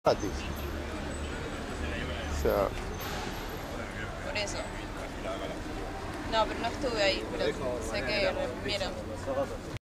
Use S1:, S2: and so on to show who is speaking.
S1: gratis. O sea,
S2: Por eso. No, pero no estuve ahí, pero sé que reprimieron.